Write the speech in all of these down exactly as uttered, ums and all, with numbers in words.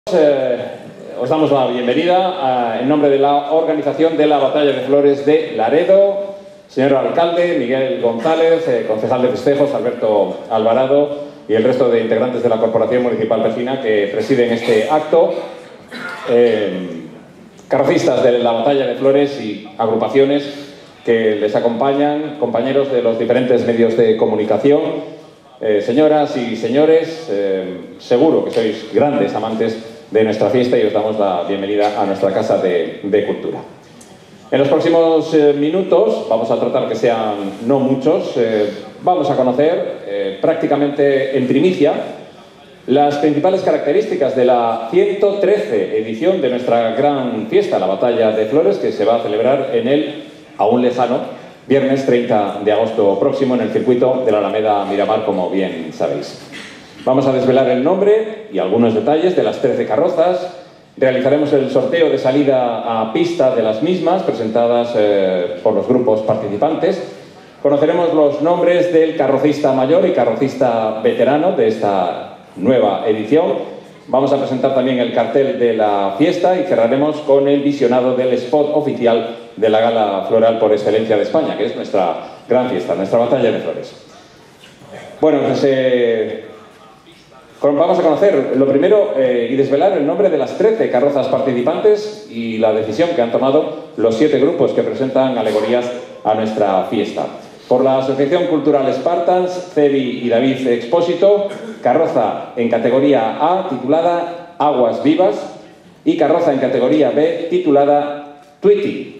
Eh, os damos la bienvenida a, en nombre de la organización de la Batalla de Flores de Laredo, señor alcalde Miguel González, eh, concejal de festejos Alberto Alvarado y el resto de integrantes de la Corporación Municipal Vecina que presiden este acto, eh, carrocistas de la Batalla de Flores y agrupaciones que les acompañan, compañeros de los diferentes medios de comunicación, eh, señoras y señores, eh, seguro que sois grandes amantes de nuestra fiesta y os damos la bienvenida a nuestra Casa de, de Cultura. En los próximos eh, minutos, vamos a tratar que sean no muchos, eh, vamos a conocer eh, prácticamente en primicia las principales características de la ciento trece edición de nuestra gran fiesta, la Batalla de Flores, que se va a celebrar en el aún lejano viernes treinta de agosto próximo en el circuito de la Alameda Miramar, como bien sabéis. Vamos a desvelar el nombre y algunos detalles de las trece carrozas. Realizaremos el sorteo de salida a pista de las mismas, presentadas eh, por los grupos participantes. Conoceremos los nombres del carrocista mayor y carrocista veterano de esta nueva edición. Vamos a presentar también el cartel de la fiesta y cerraremos con el visionado del spot oficial de la Gala Floral por Excelencia de España, que es nuestra gran fiesta, nuestra Batalla de Flores. Bueno, pues eh, vamos a conocer lo primero eh, y desvelar el nombre de las trece carrozas participantes y la decisión que han tomado los siete grupos que presentan alegorías a nuestra fiesta. Por la Asociación Cultural Spartans, Cebi y David Expósito, carroza en categoría A titulada Aguas Vivas y carroza en categoría B titulada Tweety.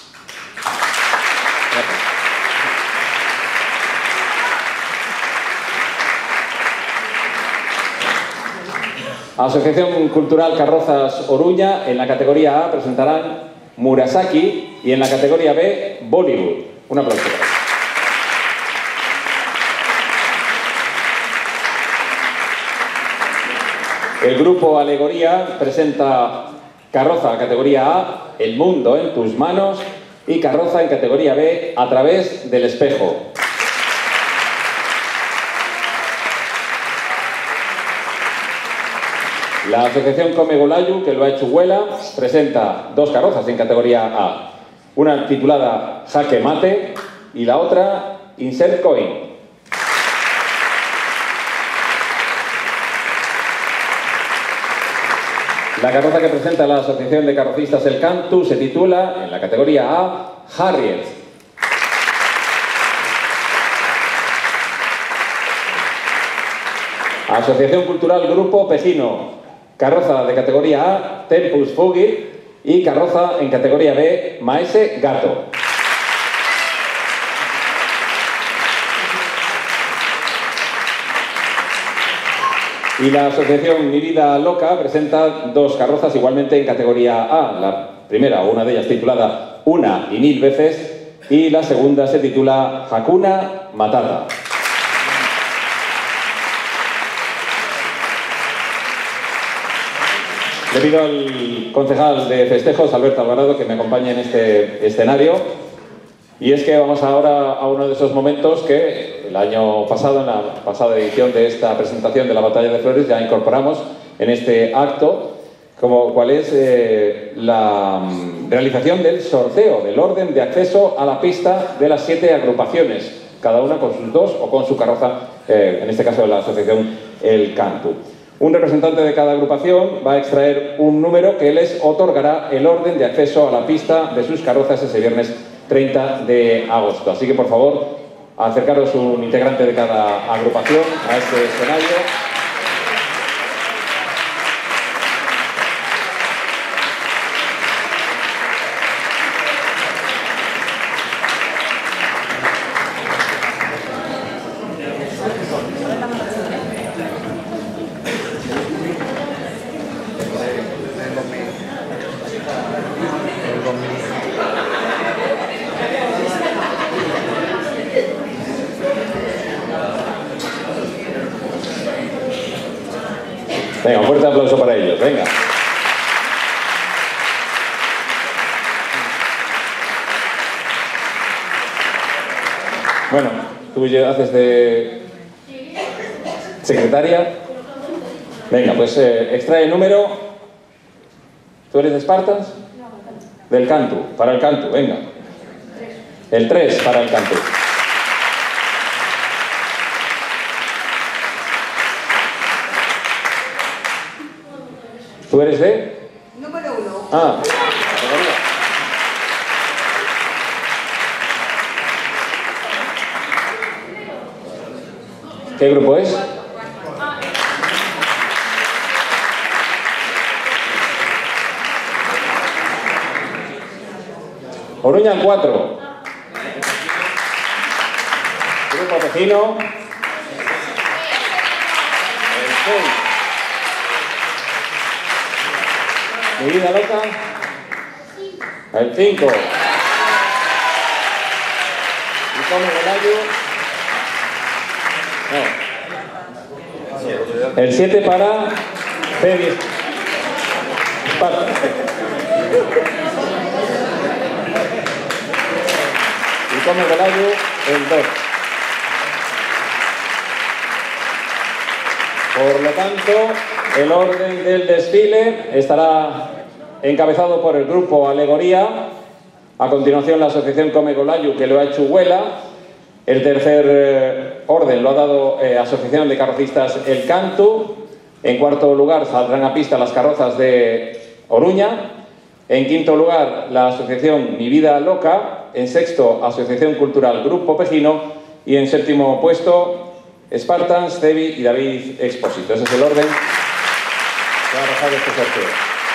Asociación Cultural Carrozas Oruña, en la categoría A presentarán Murasaki y en la categoría B Bollywood. Un aplauso. El grupo Alegoría presenta carroza en categoría A, El mundo en tus manos, y carroza en categoría B, A través del espejo. La Asociación Comegolayu, que lo ha hecho Huela, presenta dos carrozas en categoría A. Una titulada Jaque Mate y la otra Insert Coin. La carroza que presenta la Asociación de Carrocistas El Cantu se titula, en la categoría A, Harriet. Asociación Cultural Grupo Pejino, carroza de categoría A, Tempus Fugit, y carroza en categoría B, Maese Gato. Y la Asociación Mi Vida Loca presenta dos carrozas igualmente en categoría A. La primera, una de ellas titulada Una y Mil Veces, y la segunda se titula Hakuna Matata. Le pido al concejal de festejos, Alberto Alvarado, que me acompañe en este escenario. Y es que vamos ahora a uno de esos momentos que el año pasado, en la pasada edición de esta presentación de la Batalla de Flores, ya incorporamos en este acto, como cual es eh, la um, realización del sorteo, del orden de acceso a la pista de las siete agrupaciones, cada una con sus dos o con su carroza, eh, en este caso de la Asociación El Cantu. Un representante de cada agrupación va a extraer un número que les otorgará el orden de acceso a la pista de sus carrozas ese viernes treinta de agosto. Así que, por favor, acercaros un integrante de cada agrupación a este escenario. Venga, un fuerte aplauso para ellos, venga. Bueno, tú haces de secretaria. Venga, pues eh, extrae el número ¿Tú eres de Spartans? Del Cantu, para el Cantu, venga. El tres para el Cantu. ¿Tú eres de? Número uno. Ah, ¿qué grupo es? Oruña el cuatro. Grupo Pejino. El seis. Mi vida loca. El cinco. Y come Golayo. No. El siete para P diez. Para. Y come Golayo el dos. Por lo tanto, el orden del desfile estará encabezado por el grupo Alegoría. A continuación, la asociación Come Golayo, que lo ha hecho Huela. El tercer eh, orden lo ha dado eh, Asociación de Carrocistas El Cantu. En cuarto lugar saldrán a pista las carrozas de Oruña. En quinto lugar, la asociación Mi Vida Loca. En sexto, Asociación Cultural Grupo Pejino. Y en séptimo puesto, Spartans, Cebi y David Expósito. Ese es el orden que ha arrojado este sorteo.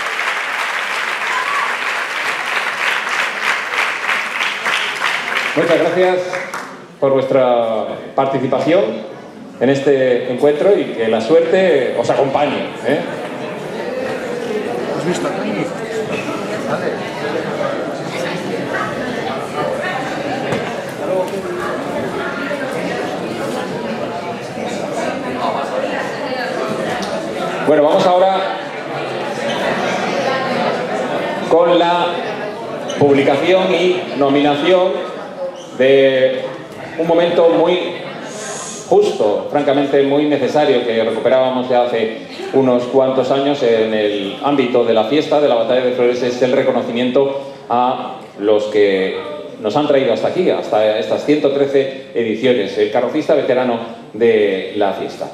Muchas gracias por vuestra participación en este encuentro y que la suerte os acompañe, ¿eh? ¿Has visto aquí? Vale. Bueno, vamos ahora con la publicación y nominación de un momento muy justo, francamente muy necesario, que recuperábamos ya hace unos cuantos años en el ámbito de la fiesta de la Batalla de Flores. Es el reconocimiento a los que nos han traído hasta aquí, hasta estas ciento trece ediciones, el carrocista veterano de la fiesta.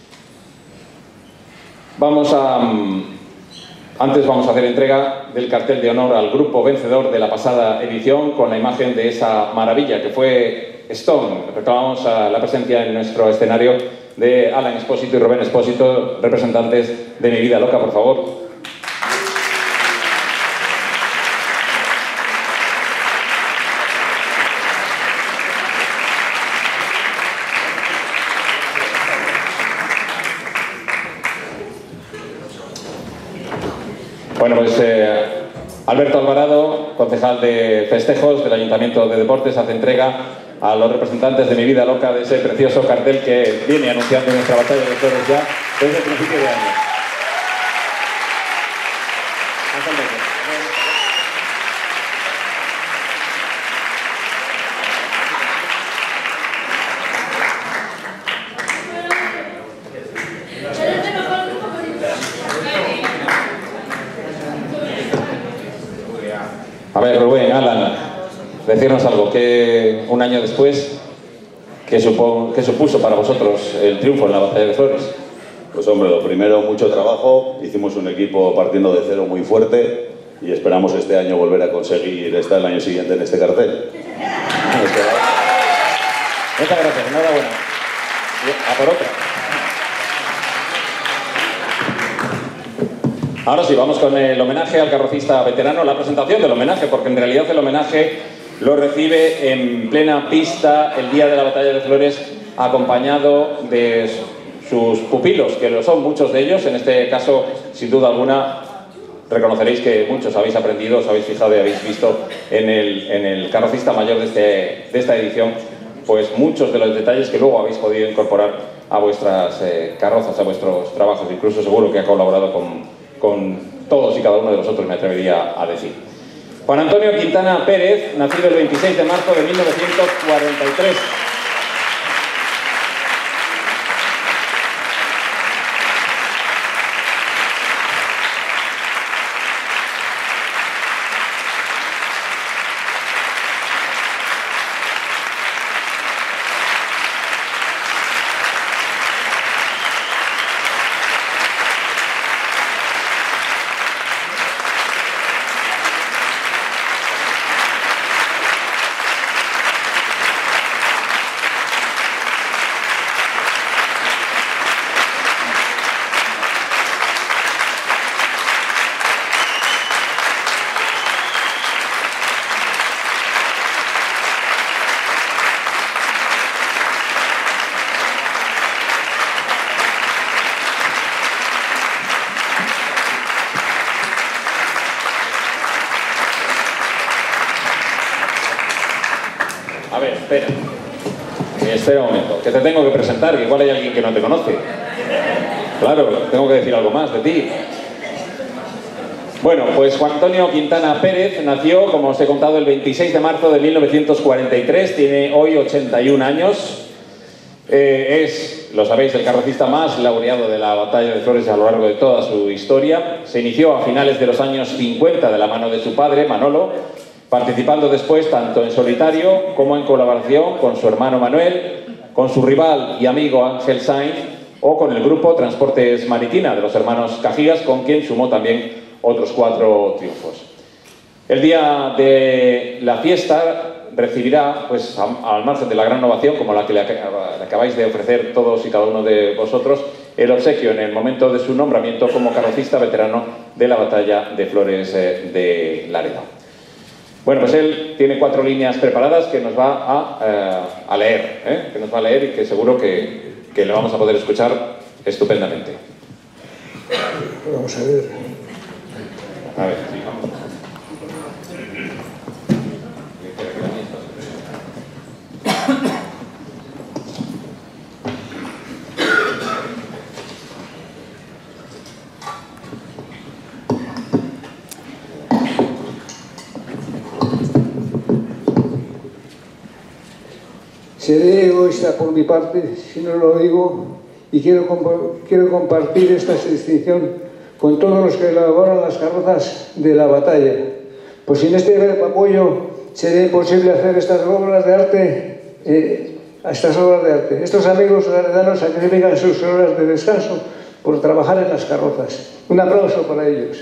Vamos a... Antes vamos a hacer entrega del cartel de honor al grupo vencedor de la pasada edición con la imagen de esa maravilla que fue Stone. Reclamamos a la presencia en nuestro escenario de Alan Expósito y Rubén Expósito, representantes de Mi Vida Loca, por favor. Bueno, pues eh, Alberto Alvarado, concejal de festejos del Ayuntamiento de Deportes, hace entrega a los representantes de Mi Vida Loca de ese precioso cartel que viene anunciando nuestra Batalla de Flores ya desde el principio de año. A ver, Rubén, Alan, decirnos algo, que un año después, ¿qué, supo, ¿qué supuso para vosotros el triunfo en la Batalla de Flores? Pues hombre, lo primero, mucho trabajo, hicimos un equipo partiendo de cero muy fuerte y esperamos este año volver a conseguir estar el año siguiente en este cartel. Muchas gracias, enhorabuena. A por otra. Ahora sí, vamos con el homenaje al carrocista veterano, la presentación del homenaje, porque en realidad el homenaje lo recibe en plena pista el día de la Batalla de Flores, acompañado de sus pupilos, que lo son muchos de ellos. En este caso, sin duda alguna, reconoceréis que muchos habéis aprendido, os habéis fijado y habéis visto en el, en el carrocista mayor de, este, de esta edición, pues muchos de los detalles que luego habéis podido incorporar a vuestras eh, carrozas, a vuestros trabajos. Incluso seguro que ha colaborado con con todos y cada uno de vosotros, me atrevería a decir. Juan Antonio Quintana Pérez, nacido el veintiséis de marzo de mil novecientos cuarenta y tres. A ver, espera. Espera un momento, que te tengo que presentar, que igual hay alguien que no te conoce. Claro, tengo que decir algo más de ti. Bueno, pues Juan Antonio Quintana Pérez nació, como os he contado, el veintiséis de marzo de mil novecientos cuarenta y tres, tiene hoy ochenta y un años. Eh, es, lo sabéis, el carrocista más laureado de la Batalla de Flores a lo largo de toda su historia. Se inició a finales de los años cincuenta de la mano de su padre, Manolo, participando después tanto en solitario como en colaboración con su hermano Manuel, con su rival y amigo Ángel Sainz o con el grupo Transportes Maritina de los hermanos Cajigas, con quien sumó también otros cuatro triunfos. El día de la fiesta recibirá, pues, al margen de la gran ovación, como la que le acabáis de ofrecer todos y cada uno de vosotros, el obsequio en el momento de su nombramiento como carrocista veterano de la Batalla de Flores de Laredo. Bueno, pues él tiene cuatro líneas preparadas que nos va a, eh, a leer, ¿eh? que nos va a leer y que seguro que, que le vamos a poder escuchar estupendamente. Vamos a ver. A ver, sí, vamos. Seré egoísta por mi parte si no lo digo, y quiero, comp quiero compartir esta distinción con todos los que elaboran las carrozas de la batalla, pues sin este apoyo sería imposible hacer estas obras de arte, eh, estas obras de arte. Estos amigos laredanos sacrifican sus horas de descanso por trabajar en las carrozas. Un aplauso para ellos.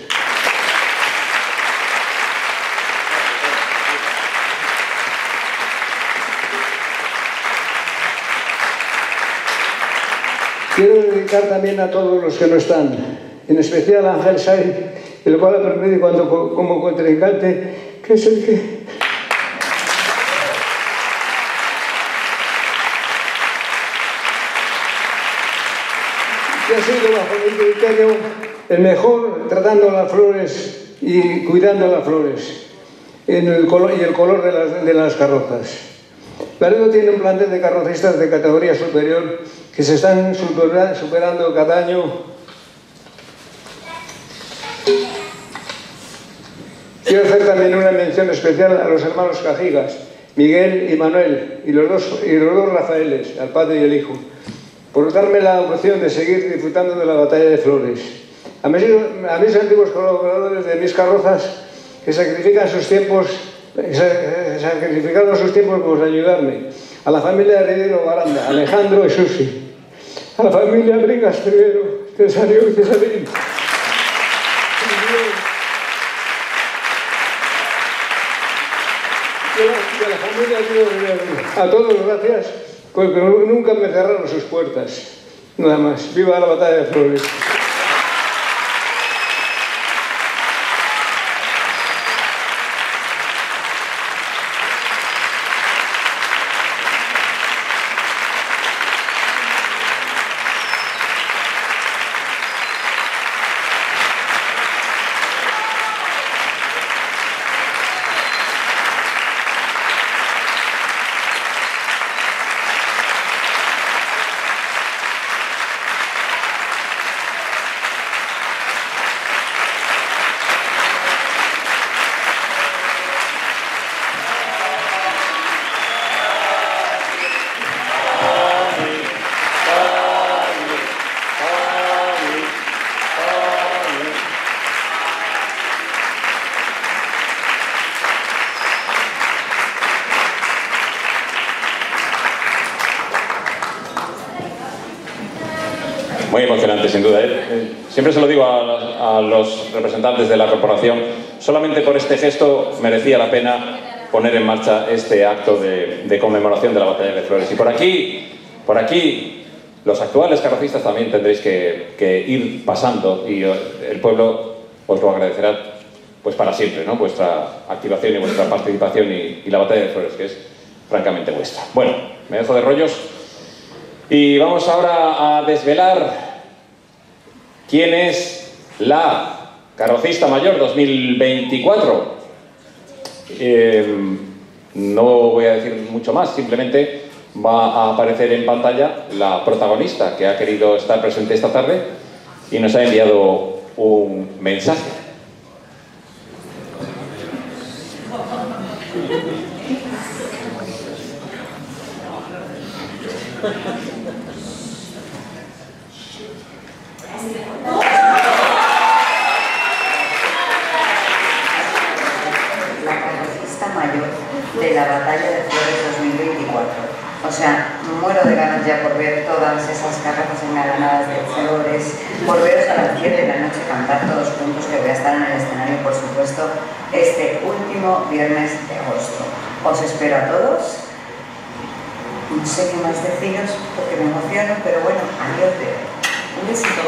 Quiero dedicar también a todos los que no están, en especial a Ángel Sainz, el cual aprendí cuando, como contrincante, que es el que... que ha sido bajo mi criterio el mejor tratando las flores y cuidando las flores en el color, y el color de las, de las carrozas. Laredo tiene un plantel de carrocistas de categoría superior que se están superando cada año. Quiero hacer también una mención especial a los hermanos Cajigas, Miguel y Manuel, y los dos, y los dos Rafaeles, al padre y el hijo, por darme la opción de seguir disfrutando de la Batalla de Flores. A mis, a mis antiguos colaboradores de mis carrozas, que sacrifican sus tiempos, sacrificaron sus tiempos por ayudarme. A la familia Heredero Baranda, Alejandro y Susi. A la familia Bringas Triguero, Cesario y Cesarín. Y a la familia Diego. A todos gracias, porque nunca me cerraron sus puertas. Nada más. Viva la Batalla de Flores. Muy emocionante, sin duda. Siempre se lo digo a los, a los representantes de la corporación, solamente por este gesto merecía la pena poner en marcha este acto de, de conmemoración de la Batalla de Flores. Y por aquí, por aquí, los actuales carrocistas también tendréis que, que ir pasando y el pueblo os lo agradecerá pues para siempre, ¿no? Vuestra activación y vuestra participación y, y la Batalla de Flores, que es francamente vuestra. Bueno, me dejo de rollos y vamos ahora a desvelar quién es la carrocista mayor dos mil veinticuatro. Eh, No voy a decir mucho más, simplemente va a aparecer en pantalla la protagonista que ha querido estar presente esta tarde y nos ha enviado un mensaje. De la Batalla de Flores dos mil veinticuatro. O sea, muero de ganas ya por ver todas esas carrozas engalanadas de flores, por veros a las diez de la noche cantar todos juntos, que voy a estar en el escenario, por supuesto, este último viernes de agosto. Os espero a todos. No sé qué más deciros porque me emociono, pero bueno, adiós. Un besito.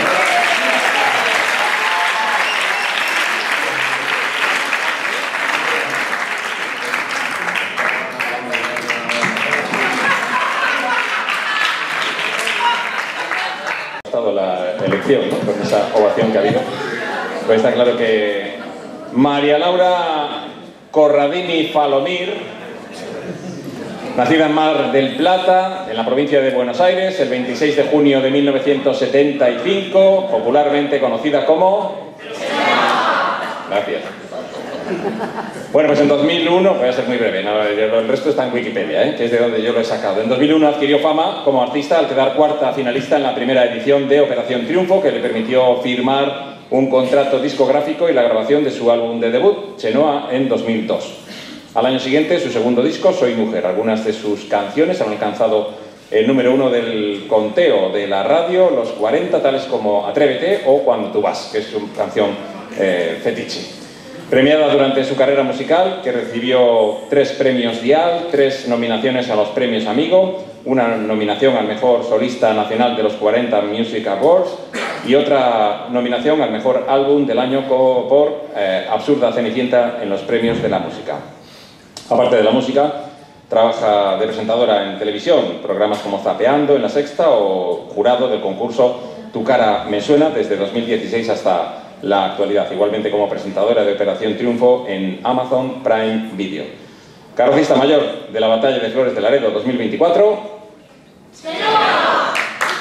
La elección, ¿no? Con esa ovación que ha habido, pues está claro que María Laura Corradini Falomir, nacida en Mar del Plata, en la provincia de Buenos Aires, el veintiséis de junio de mil novecientos setenta y cinco, popularmente conocida como... Gracias. Bueno, pues en dos mil uno, voy a ser muy breve, ¿no? El resto está en Wikipedia, ¿eh? Que es de donde yo lo he sacado. En dos mil uno adquirió fama como artista al quedar cuarta finalista en la primera edición de Operación Triunfo, que le permitió firmar un contrato discográfico y la grabación de su álbum de debut, Chenoa, en dos mil dos. Al año siguiente, su segundo disco, Soy Mujer. Algunas de sus canciones han alcanzado el número uno del conteo de la radio, los cuarenta, tales como Atrévete o Cuando tú vas, que es su canción eh, fetiche. Premiada durante su carrera musical, que recibió tres premios Dial, tres nominaciones a los premios Amigo, una nominación al mejor solista nacional de los cuarenta Music Awards y otra nominación al mejor álbum del año por eh, Absurda Cenicienta en los premios de la música. Aparte de la música, trabaja de presentadora en televisión, programas como Zapeando en La Sexta o jurado del concurso Tu cara me suena desde dos mil dieciséis hasta la actualidad, igualmente como presentadora de Operación Triunfo en Amazon Prime Video. Carrocista mayor de la Batalla de Flores de Laredo dos mil veinticuatro. ¡Chenoa!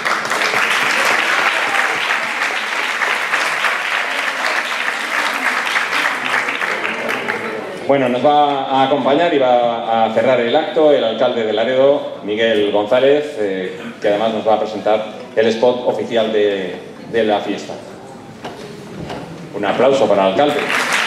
Bueno, nos va a acompañar y va a cerrar el acto el alcalde de Laredo, Miguel González, eh, que además nos va a presentar el spot oficial de, de la fiesta. Un aplauso para el alcalde.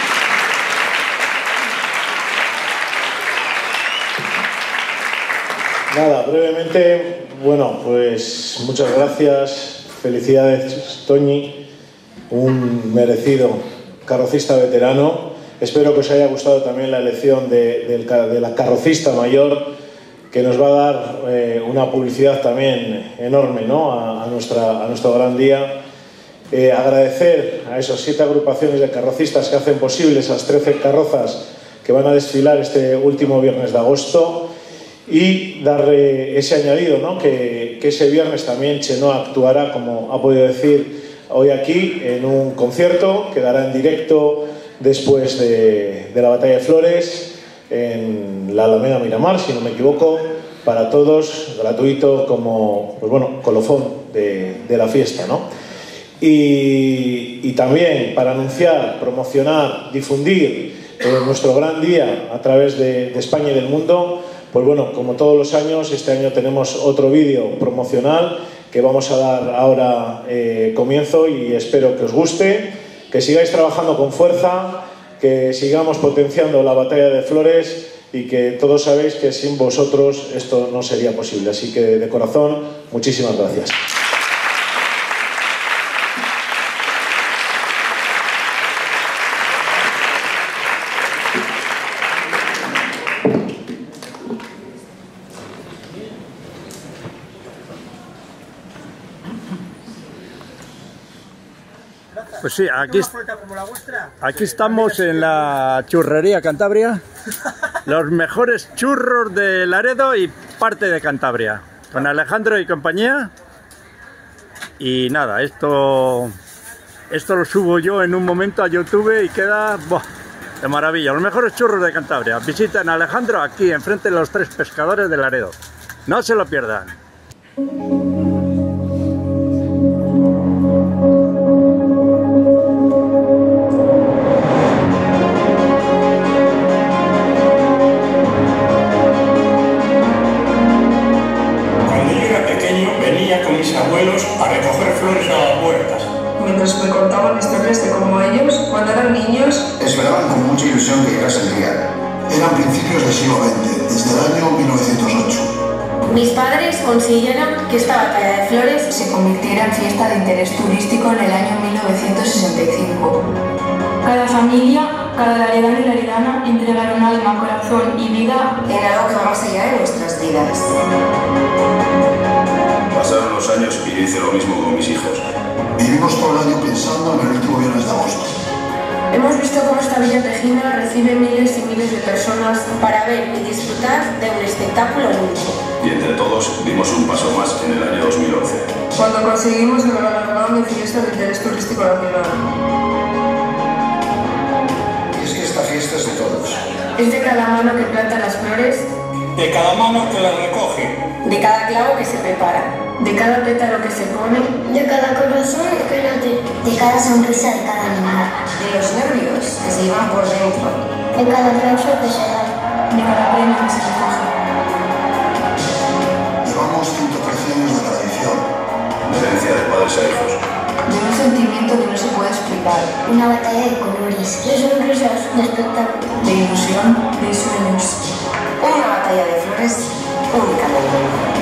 Nada, brevemente, bueno, pues muchas gracias, felicidades Toñi, un merecido carrocista veterano. Espero que os haya gustado también la elección de, de, de la carrocista mayor, que nos va a dar eh, una publicidad también enorme, ¿no? a, a, nuestra, a nuestro gran día. Eh, agradecer a esas siete agrupaciones de carrocistas que hacen posible esas trece carrozas que van a desfilar este último viernes de agosto y darle ese añadido, ¿no? que, que ese viernes también Chenoa actuará, como ha podido decir hoy aquí, en un concierto que dará en directo después de, de la Batalla de Flores en la Alameda Miramar, si no me equivoco, para todos, gratuito como, pues bueno, colofón de, de la fiesta, ¿no? Y, y también para anunciar, promocionar, difundir eh, nuestro gran día a través de, de España y del mundo, pues bueno, como todos los años, este año tenemos otro vídeo promocional que vamos a dar ahora eh, comienzo y espero que os guste, que sigáis trabajando con fuerza, que sigamos potenciando la Batalla de Flores y que todos sabéis que sin vosotros esto no sería posible. Así que de corazón, muchísimas gracias. Pues sí, aquí, aquí estamos en la churrería Cantabria, los mejores churros de Laredo y parte de Cantabria, con Alejandro y compañía. Y nada, esto, esto lo subo yo en un momento a YouTube y queda boh, De maravilla, los mejores churros de Cantabria. Visiten a Alejandro aquí, enfrente de los Tres Pescadores de Laredo. No se lo pierdan. A recoger flores a las huertas. Mientras me contaban historias de cómo ellos, cuando eran niños, esperaban con mucha ilusión que llegase el día. Eran principios del siglo veinte, desde el año mil novecientos ocho. Mis padres consiguieron que esta batalla de flores se convirtiera en fiesta de interés turístico en el año mil novecientos sesenta y cinco. Cada familia, cada laredano y laredana entregaron alma, corazón y vida en algo que va más allá de nuestras vidas. Pasaron los años y yo hice lo mismo con mis hijos. Vivimos todo el año pensando en el último viernes de agosto. Hemos visto cómo esta Villa Tejina recibe miles y miles de personas para ver y disfrutar de un espectáculo único. Y entre todos dimos un paso más en el año dos mil once. Cuando conseguimos el galardón de fiesta de interés turístico nacional. Y es que esta fiesta es de todos. Es de cada mano que planta las flores. De cada mano que las recoge. De cada clavo que se prepara. De cada pétalo que se pone. De cada corazón que late. De cada sonrisa de cada animal. De los nervios que se llevan por dentro. De cada aplauso que se da. De cada premio que se recoge. Llevamos ciento trece años de tradición. De herencia de padres a hijos. De un sentimiento que no se puede explicar. Una batalla de colores. De sonrisas, de espectáculo. De ilusión, de sueños. Una batalla de flores única del mundo.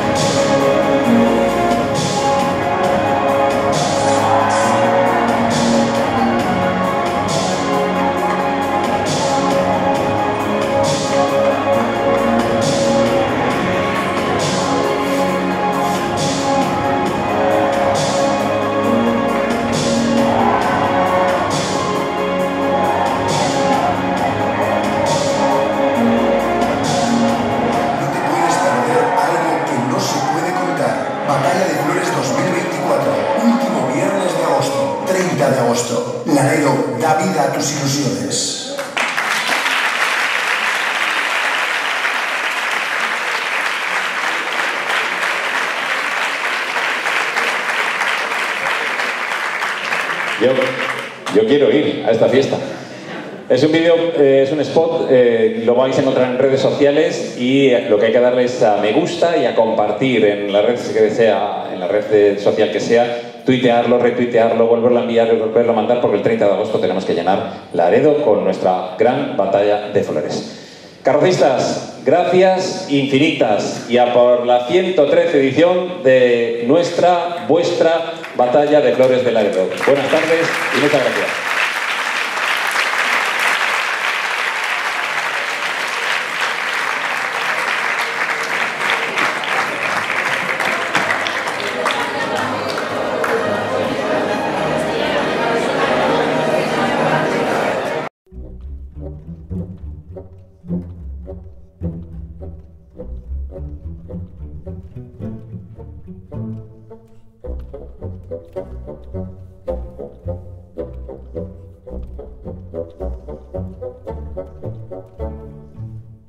de agosto. Laredo, da vida a tus ilusiones. Yo, yo quiero ir a esta fiesta. Es un vídeo, eh, es un spot, eh, lo vais a encontrar en redes sociales y eh, lo que hay que darle es a me gusta y a compartir en la red que sea, en la red social que sea, tuitearlo, retuitearlo, volverlo a enviar y volverlo a mandar, porque el treinta de agosto tenemos que llenar Laredo con nuestra gran batalla de flores. Carrocistas, gracias infinitas y a por la ciento trece edición de nuestra, vuestra batalla de flores de Laredo. Buenas tardes y muchas gracias.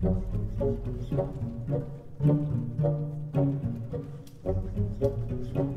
Thank you.